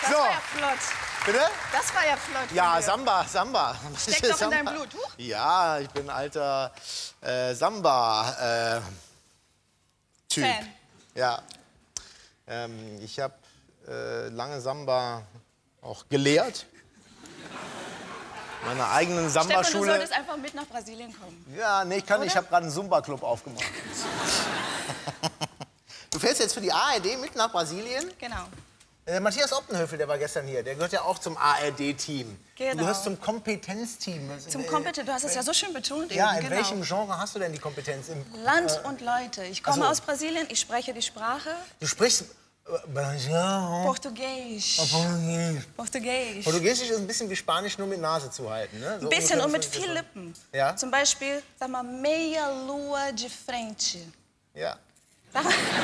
Das war ja flott. Bitte? Das war ja flott. Ja, Samba, Samba. Steckt doch in deinem Blut. Ja, ich bin alter Samba-Typ. Fan. Ja. Ich habe lange Samba auch gelehrt. Meine eigenen Stefan, du Samba-Schule. solltest einfach mit nach Brasilien kommen. Ja, nee, ich kann nicht. Ich habe gerade einen Zumba-Club aufgemacht. Du fährst jetzt für die ARD mit nach Brasilien? Genau. Matthias Optenhöfel, der war gestern hier, der gehört ja auch zum ARD-Team. Genau. Du gehörst zum Kompetenzteam. Zum Kompetenz, du hast es ja so schön betont. Ja, eben, in welchem Genre hast du denn die Kompetenz? Land und Leute. Ich komme so. aus Brasilien, ich spreche die Sprache. Du sprichst Portugiesisch. Portugiesisch. Portugiesisch ist ein bisschen wie Spanisch, nur mit Nase zu halten, ne? So Ein bisschen ungefähr, und mit so viel Lippen. Ja? Zum Beispiel, sag mal, meia lua de frente. Ja. Das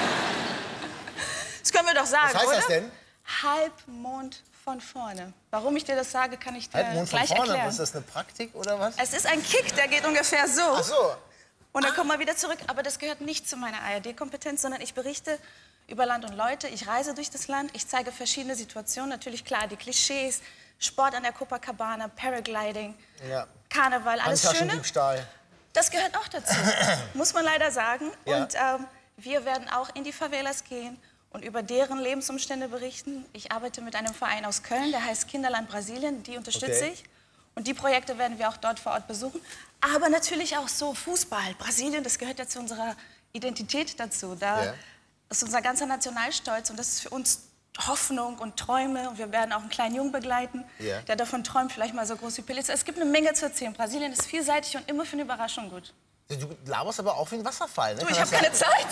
können wir doch sagen, Was heißt oder? das denn? Halbmond von vorne. Warum ich dir das sage, kann ich dir Halbmond von gleich vorne, erklären. was ist das, eine Praktik oder was? Es ist ein Kick, der geht ungefähr so. Ach so. Und dann kommen wir wieder zurück. Aber das gehört nicht zu meiner ARD-Kompetenz, sondern ich berichte über Land und Leute. Ich reise durch das Land, ich zeige verschiedene Situationen. Natürlich, klar, die Klischees, Sport an der Copacabana, Paragliding, Ja. Karneval, alles Schöne. Handtaschendiebstahl. Das gehört auch dazu, muss man leider sagen. Ja. Und wir werden auch in die Favelas gehen und über deren Lebensumstände berichten. Ich arbeite mit einem Verein aus Köln, der heißt Kinderland Brasilien, die unterstütze ich. Und die Projekte werden wir auch dort vor Ort besuchen. Aber natürlich auch so Fußball. Brasilien, das gehört ja zu unserer Identität dazu. Da ist unser ganzer Nationalstolz und das ist für uns Hoffnung und Träume. Und wir werden auch einen kleinen Jungen begleiten, der davon träumt, vielleicht mal so groß wie Pelé. Es gibt eine Menge zu erzählen. Brasilien ist vielseitig und immer für eine Überraschung gut. Du laberst aber auch wie ein Wasserfall, ne? Du, ich habe keine Zeit.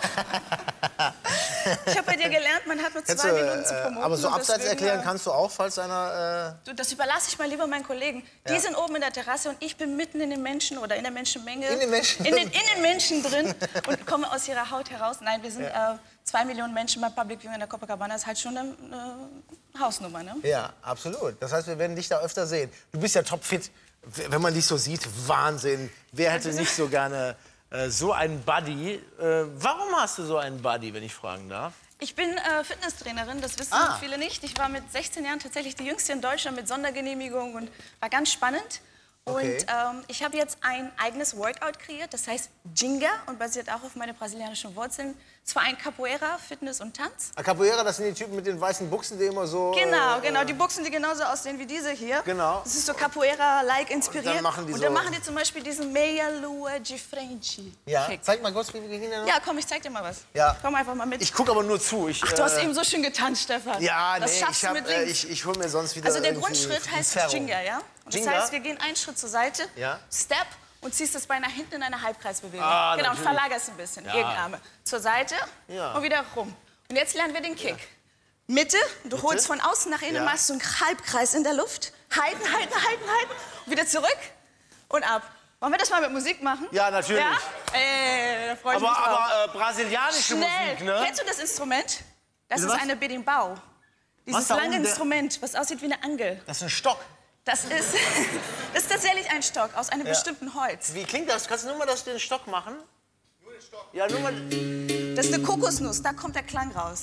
Ich habe bei dir gelernt, man hat nur 2 Minuten zu promoten. Aber so Abseits deswegen, erklären kannst du auch, falls einer... Du, das überlasse ich mal lieber meinen Kollegen. Die sind oben in der Terrasse und ich bin mitten in den Menschen oder in der Menschenmenge. In den Menschen? In den Menschen drin und komme aus ihrer Haut heraus. Nein, wir sind 2 Millionen Menschen beim Public Viewing in der Copacabana. Das ist halt schon eine Hausnummer, ne? Ja, absolut. Das heißt, wir werden dich da öfter sehen. Du bist ja topfit. Wenn man dich so sieht, Wahnsinn. Wer hätte nicht so gerne so einen Buddy? Warum hast du so einen Buddy, wenn ich fragen darf? Ich bin Fitnesstrainerin, das wissen viele nicht. Ich war mit 16 Jahren tatsächlich die Jüngste in Deutschland mit Sondergenehmigung und war ganz spannend. Okay. Und ich habe jetzt ein eigenes Workout kreiert, das heißt Ginga und basiert auch auf meine brasilianischen Wurzeln. Es war ein Capoeira, Fitness und Tanz. Capoeira, das sind die Typen mit den weißen Buchsen, die immer so... Genau, genau, die Buchsen, die genauso aussehen wie diese hier. Genau. Das ist so Capoeira-like inspiriert. Und dann machen die zum Beispiel diesen Meia Lua de Frente. Ja, Kick. zeig mal kurz, wie wir gehen. Ja, komm, ich zeig dir mal was. Ja. Komm einfach mal mit. Ich gucke aber nur zu. Ach, du hast eben so schön getanzt, Stefan. Ja, das nee, schaffst du mit links. ich hole mir sonst wieder Also der irgendwie Grundschritt heißt Zerrung. Ginga, ja? Und das Ginga? heißt, wir gehen einen Schritt zur Seite, Step und ziehst das Bein nach hinten in eine Halbkreisbewegung. Genau, natürlich. und verlagerst ein bisschen, Gegenarme. Zur Seite und wieder rum. Und jetzt lernen wir den Kick. Mitte, du holst von außen nach innen, machst du einen Halbkreis in der Luft. Halten, halten, halten, halten. Und wieder zurück und ab. Wollen wir das mal mit Musik machen? Ja, natürlich. Ja? Da freu ich mich drauf. Aber brasilianische Musik, ne? Kennst du das Instrument? Das ist was? eine Berimbau. Dieses da lange oben, Instrument, was aussieht wie eine Angel. Das ist ein Stock. Das ist tatsächlich ein Stock aus einem bestimmten Holz. Wie klingt das? Kannst du nur mal den Stock machen? Nur den Stock? Ja, nur mal... Das ist eine Kokosnuss, da kommt der Klang raus.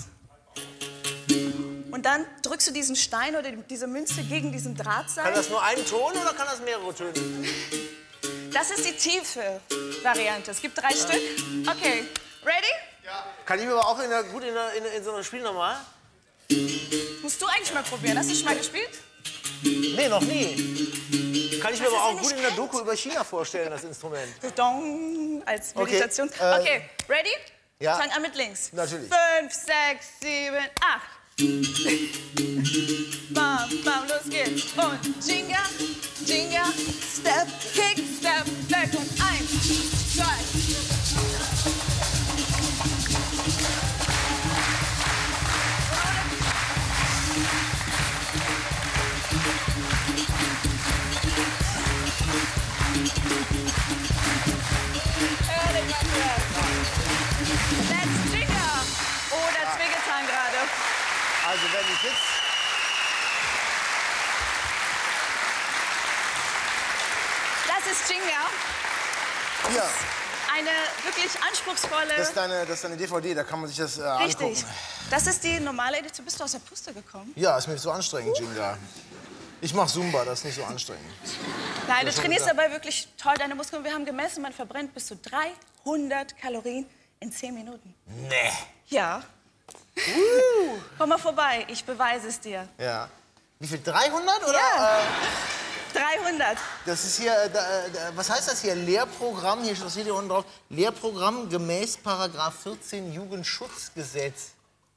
Und dann drückst du diesen Stein oder diese Münze gegen diesen Draht sein. Kann das nur ein Ton oder kann das mehrere Töne? Das ist die tiefe Variante. Es gibt 3 Stück. Okay, ready? Ja. Kann ich mir aber auch gut in so einem Spiel nochmal? Musst du eigentlich mal probieren. Hast du schon mal gespielt? Nee, noch nie. Kann ich mir aber auch gut in der kennt? Doku über China vorstellen, das Instrument. Dong, als Meditation. Okay, ready? Ja. Fang an mit links. Natürlich. 5, 6, 7, 8. Bam, bam, los geht's. Und Ginga, Ginga, Step, Kick, Step, Back und 1, 2. Let's Ginga. Oh, der hat's wehgetan gerade. Also wenn ich jetzt... Das ist Ginga. Hier. eine wirklich anspruchsvolle... Das ist deine DVD, da kann man sich das Richtig. angucken. Das ist die normale Edition. Bist du aus der Puste gekommen? Ja, ist mir so anstrengend, Jinga. Ich mache Zumba, das ist nicht so anstrengend. Nein, du trainierst dabei wirklich toll deine Muskeln. Wir haben gemessen, man verbrennt bis zu 300 Kalorien in 10 Minuten. Nee. Ja. Komm mal vorbei, ich beweise es dir. Ja. Wie viel, 300 oder? Ja. 300. Das ist hier, was heißt das hier? Lehrprogramm, hier steht hier unten drauf. Lehrprogramm gemäß Paragraph 14 Jugendschutzgesetz.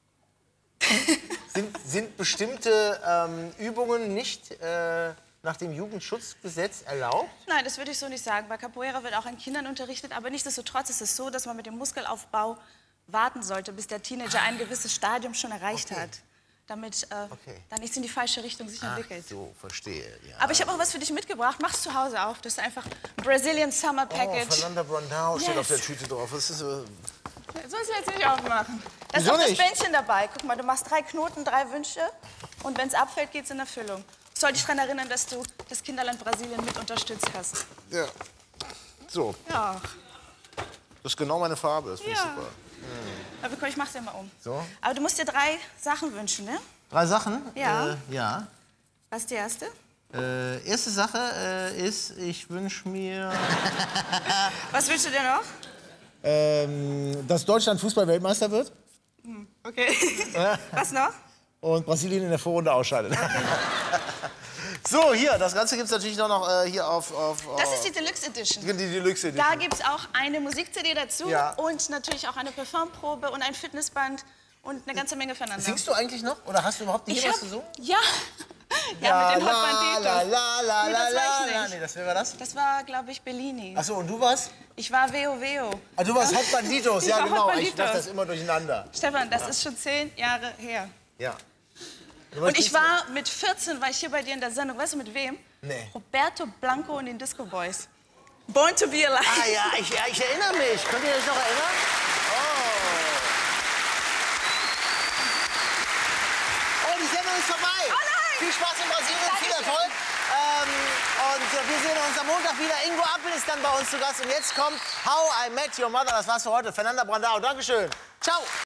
sind bestimmte Übungen nicht nach dem Jugendschutzgesetz erlaubt? Nein, das würde ich so nicht sagen. Bei Capoeira wird auch an Kindern unterrichtet, aber nichtsdestotrotz ist es so, dass man mit dem Muskelaufbau warten sollte, bis der Teenager ein gewisses Stadium schon erreicht hat, damit dann nichts in die falsche Richtung sich entwickelt. So, verstehe. Ja. Aber ich habe auch was für dich mitgebracht. Mach's zu Hause auf. Das ist einfach Brazilian Summer Package. Oh, Fernanda Brandão steht auf der Tüte drauf. Was ist So sollst du jetzt nicht aufmachen. Da ist Wieso auch das nicht? Bändchen dabei. Guck mal, du machst 3 Knoten, 3 Wünsche. Und wenn es abfällt, geht's in Erfüllung. Ich soll dich daran erinnern, dass du das Kinderland Brasilien mit unterstützt hast. Ja. So, Ja. das ist genau meine Farbe. Das finde ich Ja. super. Aber komm, ich mach's dir mal um. So. Aber du musst dir 3 Sachen wünschen, ne? 3 Sachen? Ja. Ja. Was ist die erste? Erste Sache ist, ich wünsche mir, Was wünschst du dir noch? dass Deutschland Fußball-Weltmeister wird Okay. Was noch? und Brasilien in der Vorrunde ausscheidet. So, hier, das Ganze gibt es natürlich noch hier auf Das ist die Deluxe Edition. die Deluxe Da Edition. gibt es auch eine Musik-CD dazu Ja. und natürlich auch eine Performprobe und ein Fitnessband und eine ganze Menge voneinander. Singst du eigentlich noch? Oder hast du überhaupt nie was gesungen? Ja. Ja, mit den Hot Banditos. la, Nee, das war ich nicht. Nee, das wäre das? Das war, glaube ich, Bellini. Achso, und du warst? Ich war Veo Veo. Ah, du warst Hot Banditos, Ich ja war Hot genau. Ich Banditos. dachte das immer durcheinander. Stefan, das ist schon 10 Jahre her. Ja. Und ich war mit 14, war ich hier bei dir in der Sendung. Weißt du mit wem? Nee. Roberto Blanco und den Disco Boys. Born to be alive. Ah ja, ich erinnere mich. Könnt ihr euch noch erinnern? Oh, die Sendung ist vorbei. Oh nein! Viel Spaß in Brasilien, viel Erfolg. Und wir sehen uns am Montag wieder. Ingo Appel ist dann bei uns zu Gast. Und jetzt kommt How I Met Your Mother. Das war's für heute. Fernanda Brandão. Dankeschön. Ciao.